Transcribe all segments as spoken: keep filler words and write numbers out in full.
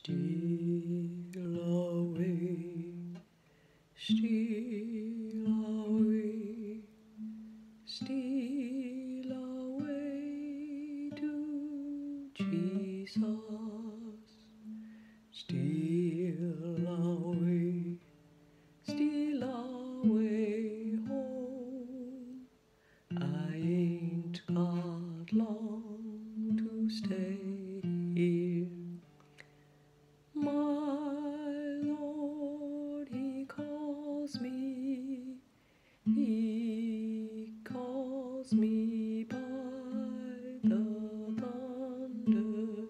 Steal away, steal away, steal away to Jesus. Steal away, steal away home. I ain't got long to stay here. My Lord, He calls me, He calls me by the thunder.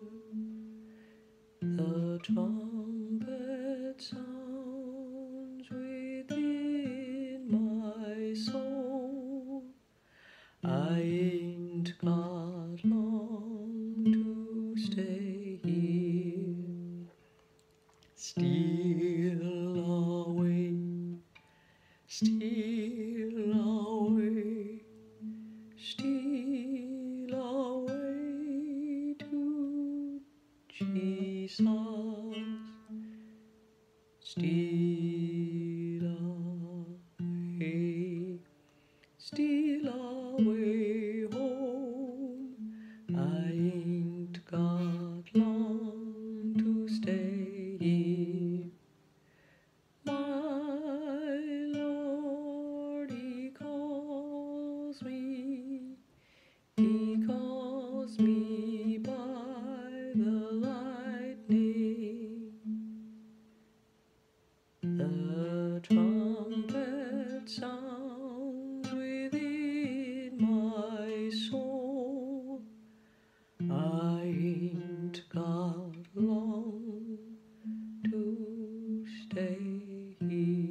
The trumpet sounds within my soul. I ain't got long to stay here. Steal away, steal away, steal away to Jesus. Steal away, steal away home. I ain't got long to stay here. My Lord, He calls me, He calls me by the lightning. The trumpet sounds within my soul. I ain't got long to stay here.